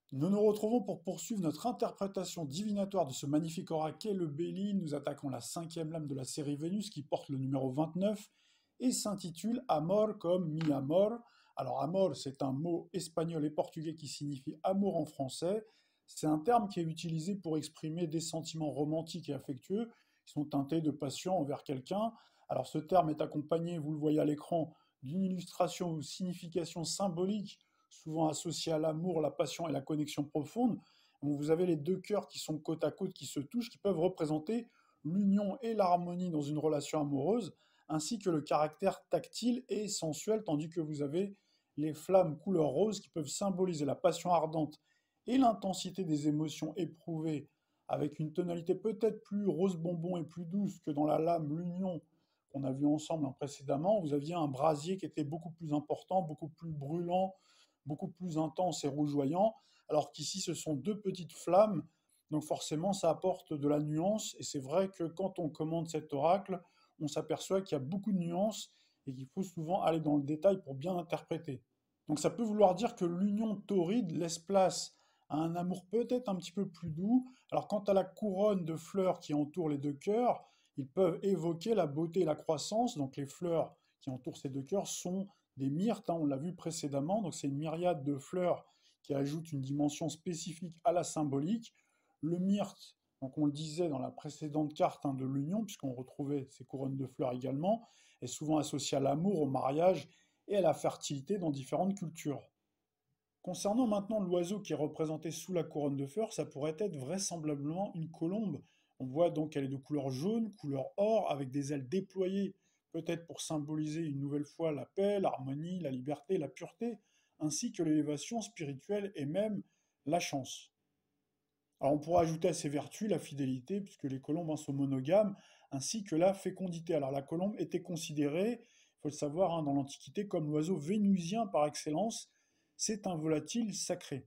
Nous nous retrouvons pour poursuivre notre interprétation divinatoire de ce magnifique oracle qu'est le Bélier. Nous attaquons la cinquième lame de la série Vénus qui porte le numéro 29 et s'intitule Amor comme mi amor. Alors amor, c'est un mot espagnol et portugais qui signifie amour en français. C'est un terme qui est utilisé pour exprimer des sentiments romantiques et affectueux qui sont teintés de passion envers quelqu'un. Alors ce terme est accompagné, vous le voyez à l'écran, d'une illustration ou signification symbolique souvent associé à l'amour, la passion et la connexion profonde. Donc vous avez les deux cœurs qui sont côte à côte, qui se touchent, qui peuvent représenter l'union et l'harmonie dans une relation amoureuse, ainsi que le caractère tactile et sensuel, tandis que vous avez les flammes couleur rose qui peuvent symboliser la passion ardente et l'intensité des émotions éprouvées, avec une tonalité peut-être plus rose bonbon et plus douce que dans la lame, l'union qu'on a vu ensemble précédemment. Vous aviez un brasier qui était beaucoup plus important, beaucoup plus brûlant, beaucoup plus intense et rougeoyant, alors qu'ici ce sont deux petites flammes, donc forcément ça apporte de la nuance, et c'est vrai que quand on commande cet oracle, on s'aperçoit qu'il y a beaucoup de nuances et qu'il faut souvent aller dans le détail pour bien interpréter. Donc ça peut vouloir dire que l'union tauride laisse place à un amour peut-être un petit peu plus doux. Alors quant à la couronne de fleurs qui entoure les deux cœurs, ils peuvent évoquer la beauté et la croissance, donc les fleurs qui entourent ces deux cœurs sont des myrtes, on l'a vu précédemment, donc c'est une myriade de fleurs qui ajoute une dimension spécifique à la symbolique. Le myrte, donc on le disait dans la précédente carte de l'union, puisqu'on retrouvait ces couronnes de fleurs également, est souvent associé à l'amour, au mariage et à la fertilité dans différentes cultures. Concernant maintenant l'oiseau qui est représenté sous la couronne de fleurs, ça pourrait être vraisemblablement une colombe. On voit donc qu'elle est de couleur jaune, couleur or, avec des ailes déployées, peut-être pour symboliser une nouvelle fois la paix, l'harmonie, la liberté, la pureté, ainsi que l'élévation spirituelle et même la chance. Alors on pourrait ajouter à ces vertus la fidélité, puisque les colombes sont monogames, ainsi que la fécondité. Alors la colombe était considérée, il faut le savoir, dans l'Antiquité comme l'oiseau vénusien par excellence. C'est un volatile sacré.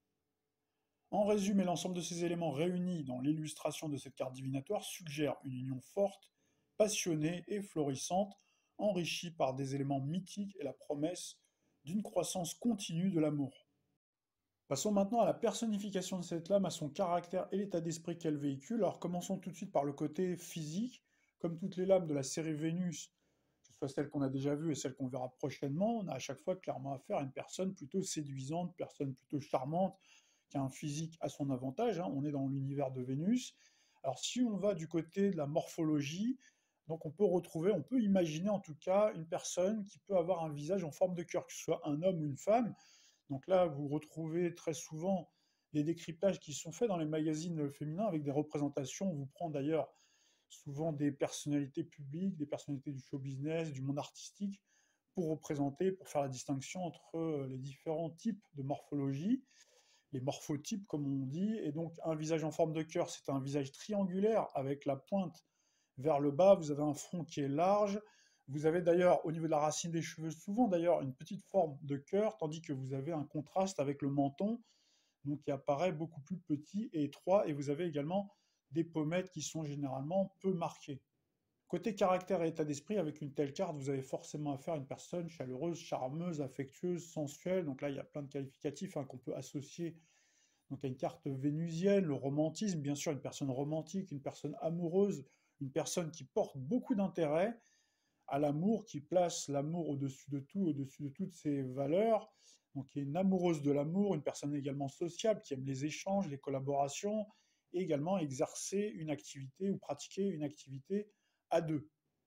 En résumé, l'ensemble de ces éléments réunis dans l'illustration de cette carte divinatoire suggère une union forte, passionnée et florissante, enrichie par des éléments mythiques et la promesse d'une croissance continue de l'amour. Passons maintenant à la personnification de cette lame, à son caractère et l'état d'esprit qu'elle véhicule. Alors commençons tout de suite par le côté physique. Comme toutes les lames de la série Vénus, que ce soit celle qu'on a déjà vue et celle qu'on verra prochainement, on a à chaque fois clairement affaire à une personne plutôt séduisante, une personne plutôt charmante, qui a un physique à son avantage. On est dans l'univers de Vénus. Alors si on va du côté de la morphologie, donc on peut retrouver, on peut imaginer en tout cas une personne qui peut avoir un visage en forme de cœur, que ce soit un homme ou une femme. Donc là, vous retrouvez très souvent des décryptages qui sont faits dans les magazines féminins avec des représentations. On vous prend d'ailleurs souvent des personnalités publiques, des personnalités du show business, du monde artistique, pour représenter, pour faire la distinction entre les différents types de morphologie, les morphotypes comme on dit. Et donc un visage en forme de cœur, c'est un visage triangulaire avec la pointe vers le bas. Vous avez un front qui est large. Vous avez d'ailleurs au niveau de la racine des cheveux souvent d'ailleurs une petite forme de cœur, tandis que vous avez un contraste avec le menton, donc qui apparaît beaucoup plus petit et étroit. Et vous avez également des pommettes qui sont généralement peu marquées. Côté caractère et état d'esprit, avec une telle carte, vous avez forcément affaire à une personne chaleureuse, charmeuse, affectueuse, sensuelle. Donc là, il y a plein de qualificatifs qu'on peut associer donc à une carte vénusienne, le romantisme, bien sûr, une personne romantique, une personne amoureuse, une personne qui porte beaucoup d'intérêt à l'amour, qui place l'amour au-dessus de tout, au-dessus de toutes ses valeurs. Donc, qui est une amoureuse de l'amour, une personne également sociable, qui aime les échanges, les collaborations, et également exercer une activité ou pratiquer une activité à deux.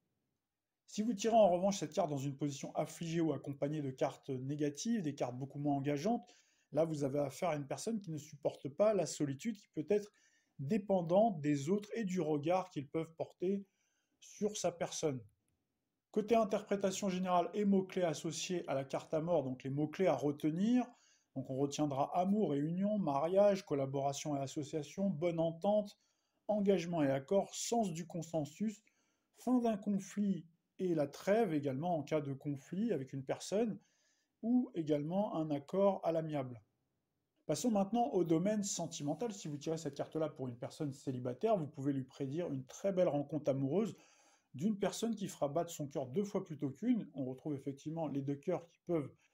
Si vous tirez en revanche cette carte dans une position affligée ou accompagnée de cartes négatives, des cartes beaucoup moins engageantes, là vous avez affaire à une personne qui ne supporte pas la solitude, qui peut être dépendante des autres et du regard qu'ils peuvent porter sur sa personne. Côté interprétation générale et mots-clés associés à la carte à mort, donc les mots-clés à retenir, donc on retiendra amour et union, mariage, collaboration et association, bonne entente, engagement et accord, sens du consensus, fin d'un conflit et la trêve également en cas de conflit avec une personne, ou également un accord à l'amiable. Passons maintenant au domaine sentimental. Si vous tirez cette carte-là pour une personne célibataire, vous pouvez lui prédire une très belle rencontre amoureuse d'une personne qui fera battre son cœur deux fois plutôt qu'une. On retrouve effectivement les deux cœurs qui peuvent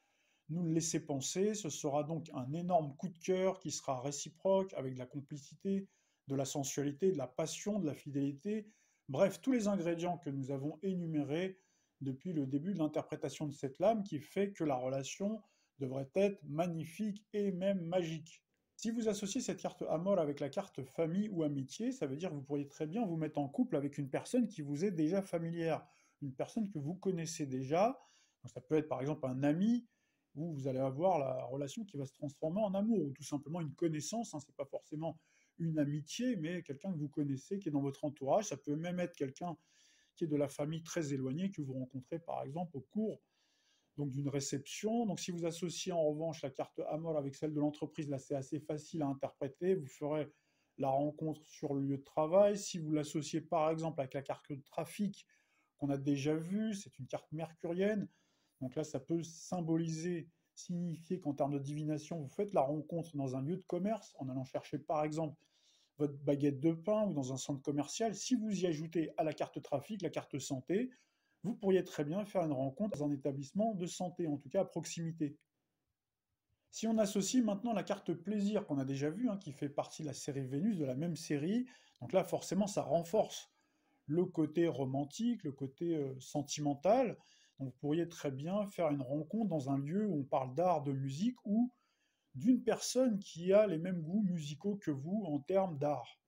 nous le laisser penser. Ce sera donc un énorme coup de cœur qui sera réciproque, avec de la complicité, de la sensualité, de la passion, de la fidélité. Bref, tous les ingrédients que nous avons énumérés depuis le début de l'interprétation de cette lame qui fait que la relation devrait être magnifique et même magique. Si vous associez cette carte amour avec la carte famille ou amitié, ça veut dire que vous pourriez très bien vous mettre en couple avec une personne qui vous est déjà familière, une personne que vous connaissez déjà. Donc ça peut être par exemple un ami, où vous allez avoir la relation qui va se transformer en amour, ou tout simplement une connaissance, hein, c'est pas forcément une amitié, mais quelqu'un que vous connaissez, qui est dans votre entourage. Ça peut même être quelqu'un qui est de la famille très éloignée, que vous rencontrez par exemple au cours donc d'une réception. Donc si vous associez en revanche la carte amour avec celle de l'entreprise, là c'est assez facile à interpréter. Vous ferez la rencontre sur le lieu de travail. Si vous l'associez par exemple avec la carte de trafic qu'on a déjà vue, c'est une carte mercurienne. Donc là, ça peut symboliser, signifier qu'en termes de divination, vous faites la rencontre dans un lieu de commerce en allant chercher par exemple votre baguette de pain ou dans un centre commercial. Si vous y ajoutez à la carte trafic, la carte santé, vous pourriez très bien faire une rencontre dans un établissement de santé, en tout cas à proximité. Si on associe maintenant la carte plaisir qu'on a déjà vue, hein, qui fait partie de la série Vénus, de la même série, donc là forcément ça renforce le côté romantique, le côté sentimental. Donc vous pourriez très bien faire une rencontre dans un lieu où on parle d'art, de musique, ou d'une personne qui a les mêmes goûts musicaux que vous en termes d'art.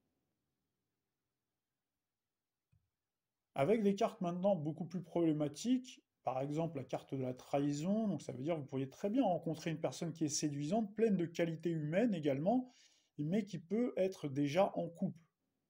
Avec des cartes maintenant beaucoup plus problématiques, par exemple la carte de la trahison, donc ça veut dire que vous pourriez très bien rencontrer une personne qui est séduisante, pleine de qualités humaines également, mais qui peut être déjà en couple.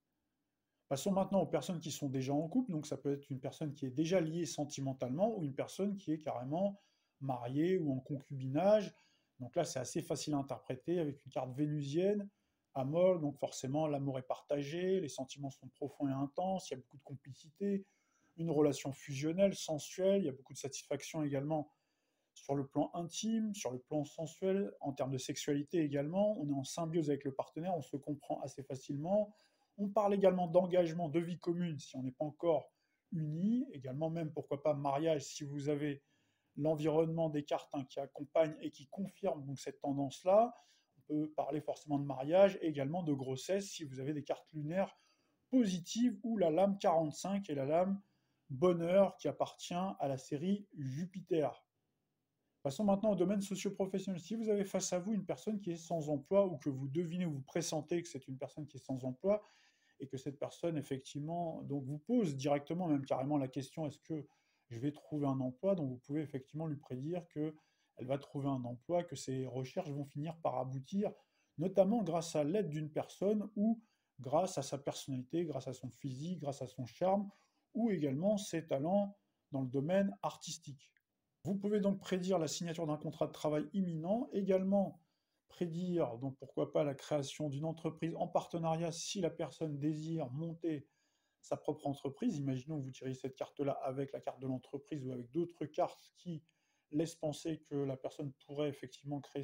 Passons maintenant aux personnes qui sont déjà en couple, donc ça peut être une personne qui est déjà liée sentimentalement ou une personne qui est carrément mariée ou en concubinage. Donc là, c'est assez facile à interpréter avec une carte vénusienne, amour, donc forcément l'amour est partagé, les sentiments sont profonds et intenses, il y a beaucoup de complicité, une relation fusionnelle, sensuelle, il y a beaucoup de satisfaction également sur le plan intime, sur le plan sensuel, en termes de sexualité également. On est en symbiose avec le partenaire, on se comprend assez facilement. On parle également d'engagement, de vie commune si on n'est pas encore unis, également même pourquoi pas mariage si vous avez l'environnement des cartes, hein, qui accompagne et qui confirme donc cette tendance-là. On peut parler forcément de mariage, également de grossesse si vous avez des cartes lunaires positives ou la lame 45 est la lame bonheur qui appartient à la série Jupiter. Passons maintenant au domaine socio-professionnel. Si vous avez face à vous une personne qui est sans emploi ou que vous devinez ou vous pressentez que c'est une personne qui est sans emploi et que cette personne, effectivement, donc vous pose directement, même carrément la question est-ce que je vais trouver un emploi? Donc vous pouvez effectivement lui prédire qu'elle va trouver un emploi, que ses recherches vont finir par aboutir, notamment grâce à l'aide d'une personne ou grâce à sa personnalité, grâce à son physique, grâce à son charme ou également ses talents dans le domaine artistique. Vous pouvez donc prédire la signature d'un contrat de travail imminent, également prédire, donc pourquoi pas, la création d'une entreprise en partenariat si la personne désire monter sa propre entreprise. Imaginons que vous tiriez cette carte-là avec la carte de l'entreprise ou avec d'autres cartes qui laissent penser que la personne pourrait effectivement créer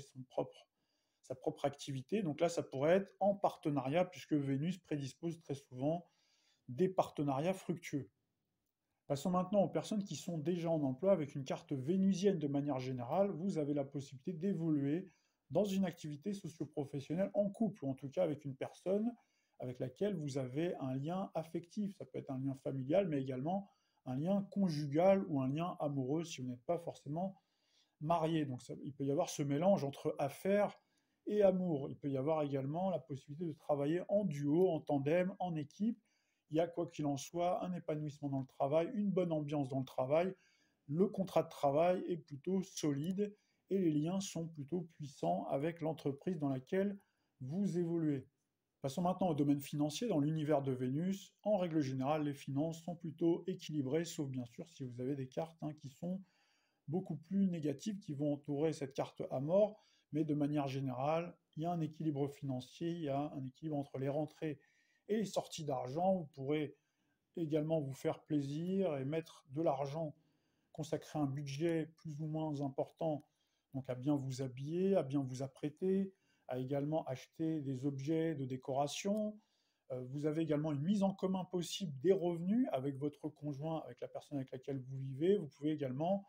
sa propre activité. Donc là, ça pourrait être en partenariat puisque Vénus prédispose très souvent des partenariats fructueux. Passons maintenant aux personnes qui sont déjà en emploi. Avec une carte vénusienne de manière générale, vous avez la possibilité d'évoluer dans une activité socio-professionnelle en couple, ou en tout cas avec une personne avec laquelle vous avez un lien affectif. Ça peut être un lien familial, mais également un lien conjugal ou un lien amoureux si vous n'êtes pas forcément marié. Donc il peut y avoir ce mélange entre affaires et amour. Il peut y avoir également la possibilité de travailler en duo, en tandem, en équipe. Il y a quoi qu'il en soit un épanouissement dans le travail, une bonne ambiance dans le travail. Le contrat de travail est plutôt solide et les liens sont plutôt puissants avec l'entreprise dans laquelle vous évoluez. Passons maintenant au domaine financier. Dans l'univers de Vénus, en règle générale, les finances sont plutôt équilibrées, sauf bien sûr si vous avez des cartes, hein, qui sont beaucoup plus négatives, qui vont entourer cette carte à mort. Mais de manière générale, il y a un équilibre financier, il y a un équilibre entre les rentrées et les sorties d'argent. Vous pourrez également vous faire plaisir et mettre de l'argent, consacrer un budget plus ou moins important, donc à bien vous habiller, à bien vous apprêter, à également acheter des objets de décoration. Vous avez également une mise en commun possible des revenus avec votre conjoint, avec la personne avec laquelle vous vivez. Vous pouvez également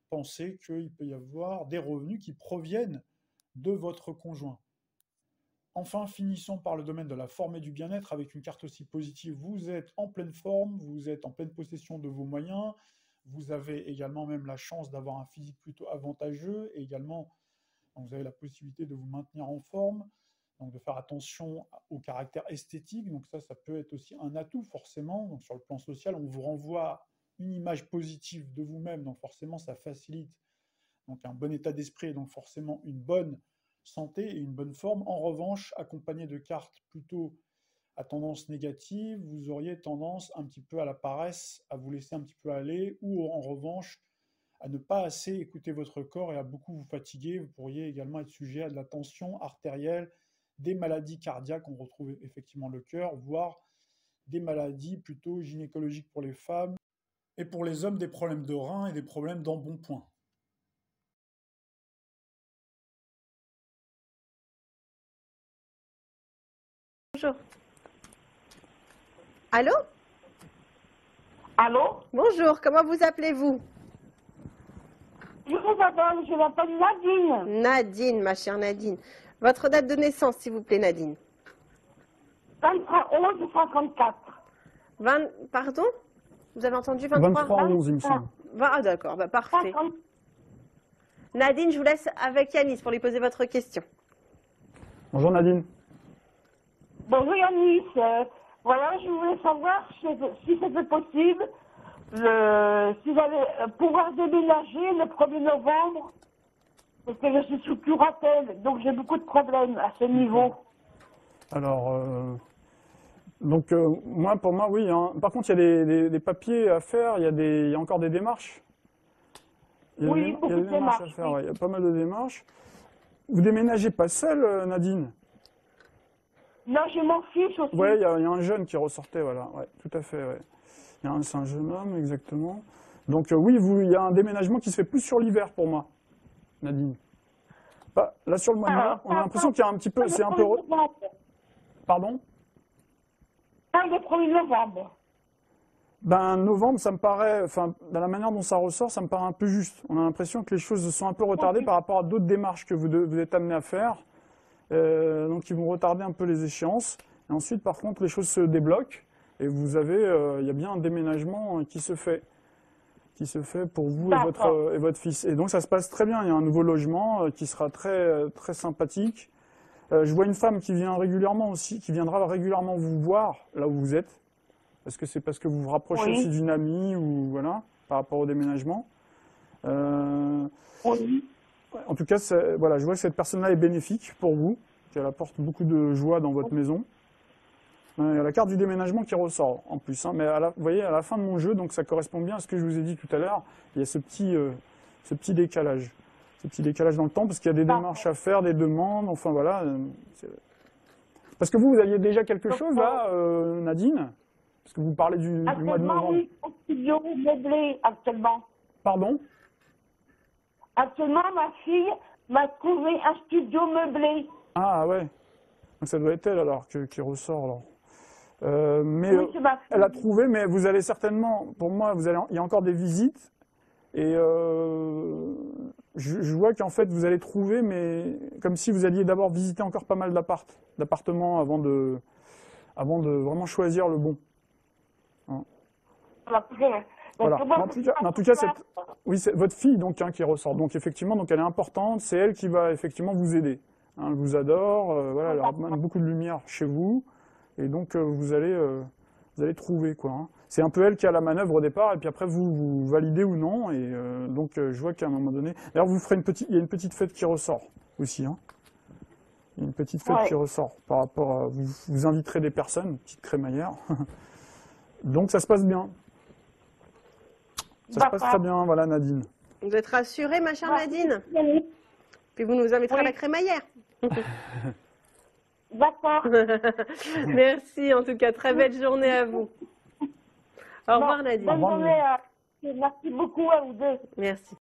penser qu'il peut y avoir des revenus qui proviennent de votre conjoint. Enfin, finissons par le domaine de la forme et du bien-être avec une carte aussi positive. Vous êtes en pleine forme, vous êtes en pleine possession de vos moyens, vous avez également même la chance d'avoir un physique plutôt avantageux et également vous avez la possibilité de vous maintenir en forme, donc de faire attention au caractère esthétique. Donc ça peut être aussi un atout forcément. Donc sur le plan social, on vous renvoie une image positive de vous-même, donc forcément ça facilite donc un bon état d'esprit et donc forcément une bonne santé et une bonne forme. En revanche, accompagné de cartes plutôt à tendance négative, vous auriez tendance un petit peu à la paresse, à vous laisser un petit peu aller, ou en revanche, à ne pas assez écouter votre corps et à beaucoup vous fatiguer. Vous pourriez également être sujet à de la tension artérielle, des maladies cardiaques, on retrouve effectivement le cœur, voire des maladies plutôt gynécologiques pour les femmes, et pour les hommes, des problèmes de reins et des problèmes d'embonpoint. Bonjour. Allô? Allô? Bonjour, comment vous appelez-vous? Je m'appelle Nadine. Nadine, ma chère Nadine. Votre date de naissance, s'il vous plaît, Nadine. 23/11/54. Pardon? Vous avez entendu 23? 23/11, il me semble. Ah d'accord, bah, parfait. 50. Nadine, je vous laisse avec Yanis pour lui poser votre question. Bonjour Nadine. Bonjour Yanis. Voilà, je voulais savoir si c'était possible, si j'allais pouvoir déménager le 1er novembre, parce que je suis sous curatelle, donc j'ai beaucoup de problèmes à ce niveau. Alors, moi, pour moi, oui. Hein. Par contre, il y a des papiers à faire, il y a encore des démarches. Il y a beaucoup des de démarches à faire, ouais, il y a pas mal de démarches. Vous déménagez pas seule, Nadine? Non, j'ai mon fils aussi. Oui, il y a un jeune qui ressortait, voilà. Ouais, tout à fait, ouais. C'est un jeune homme, exactement. Donc, oui, il y a un déménagement qui se fait plus sur l'hiver pour moi, Nadine. Là, sur le mois de mai, on a l'impression qu'il y a un petit peu. C'est un peu. Pardon? Le 1er novembre. Ben, novembre, ça me paraît, enfin, dans la manière dont ça ressort, ça me paraît un peu juste. On a l'impression que les choses sont un peu retardées par rapport à d'autres démarches que vous êtes amenés à faire. Donc, ils vont retarder un peu les échéances. Et ensuite, par contre, les choses se débloquent. Et vous avez, il y a bien un déménagement qui se fait pour vous et votre fils. Et donc, ça se passe très bien. Il y a un nouveau logement qui sera très, très sympathique. Je vois une femme qui vient régulièrement aussi, qui viendra régulièrement vous voir là où vous êtes. Est-ce que c'est parce que vous vous rapprochez aussi d'une amie ou voilà, par rapport au déménagement? Oui. En tout cas, voilà, je vois que cette personne-là est bénéfique pour vous, qu'elle apporte beaucoup de joie dans votre maison. Il y a la carte du déménagement qui ressort en plus. Hein, mais vous voyez, à la fin de mon jeu, donc ça correspond bien à ce que je vous ai dit tout à l'heure, il y a ce petit décalage. Ce petit décalage dans le temps, parce qu'il y a des démarches à faire, des demandes, enfin voilà. Parce que vous aviez déjà quelque chose là, Nadine? Parce que vous parlez du mois de novembre. Oui, au studio meublé, actuellement. Pardon? Actuellement, ma fille m'a trouvé un studio meublé. Ah ouais. Donc ça doit être elle alors qui ressort alors. Mais Oui, c'est ma fille. elle a trouvé, mais vous allez certainement, pour moi, il y a encore des visites. Et je vois qu'en fait, vous allez trouver, mais comme si vous alliez d'abord visiter encore pas mal d'appartements avant de vraiment choisir le bon. Hein. Voilà. En tout cas, oui, c'est votre fille donc hein, qui ressort. Donc effectivement, donc elle est importante. C'est elle qui va effectivement vous aider. Hein, elle vous adore. Voilà, elle ramène beaucoup de lumière chez vous, et donc vous allez trouver quoi. Hein. C'est un peu elle qui a la manœuvre au départ, et puis après vous validez ou non. Et donc je vois qu'à un moment donné, d'ailleurs vous ferez il y a une petite fête qui ressort aussi. Hein. Il y a une petite fête qui ressort par rapport à vous inviterez des personnes, une petite crémaillère. Donc ça se passe bien. Ça se passe très bien, voilà Nadine. Vous êtes rassurée, ma chère Nadine? Puis vous nous inviterez à la crémaillère. D'accord. Merci, en tout cas, très belle journée à vous. Au revoir Nadine. Bonne journée. Merci beaucoup à vous deux. Merci.